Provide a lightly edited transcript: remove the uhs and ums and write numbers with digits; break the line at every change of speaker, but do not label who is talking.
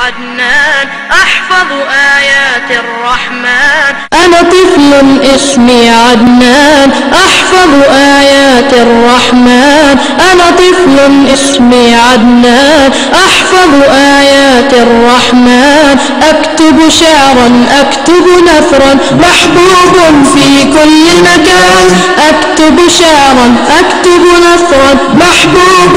عدنان أحفظ آيات الرحمن.
أنا طفل اسمي عدنان أحفظ آيات الرحمن. أنا طفل اسمي عدنان أحفظ آيات الرحمن. أكتب شعرا أكتب نثرا محبوب في كل مكان. أكتب شعرا أكتب نثرا محبوب